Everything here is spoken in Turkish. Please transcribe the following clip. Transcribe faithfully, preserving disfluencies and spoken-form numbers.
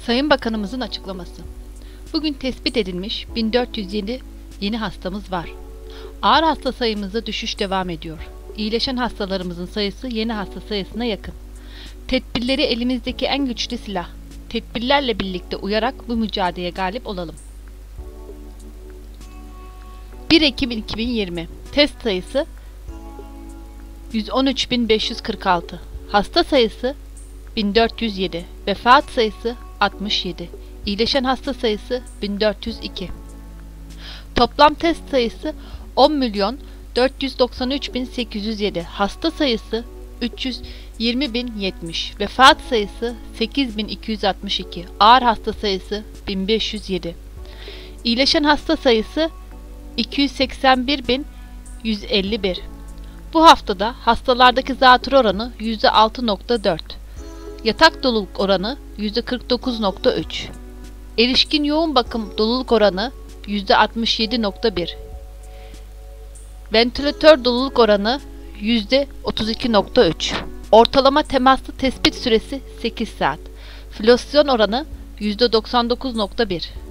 Sayın Bakanımızın açıklaması. Bugün tespit edilmiş bin dört yüz yedi yeni hastamız var. Ağır hasta sayımızda düşüş devam ediyor. İyileşen hastalarımızın sayısı yeni hasta sayısına yakın. Tedbirleri elimizdeki en güçlü silah. Tedbirlerle birlikte uyarak bu mücadeleye galip olalım. bir Ekim iki bin yirmi Test sayısı yüz on üç bin beş yüz kırk altı. Hasta sayısı bin dört yüz yedi. Vefat sayısı altmış yedi. İyileşen hasta sayısı bin dört yüz iki. Toplam test sayısı on milyon dört yüz doksan üç bin sekiz yüz yedi. Hasta sayısı üç yüz yirmi bin yetmiş. Vefat sayısı sekiz bin iki yüz altmış iki. Ağır hasta sayısı bin beş yüz yedi. İyileşen hasta sayısı iki yüz seksen bir bin yüz elli bir. Bu haftada hastalardaki zatürre oranı yüzde altı nokta dört. Yatak doluluk oranı yüzde kırk dokuz nokta üç. Erişkin yoğun bakım doluluk oranı yüzde altmış yedi nokta bir. Ventilatör doluluk oranı yüzde otuz iki nokta üç. Ortalama temaslı tespit süresi sekiz saat. Flosyon oranı yüzde doksan dokuz nokta bir.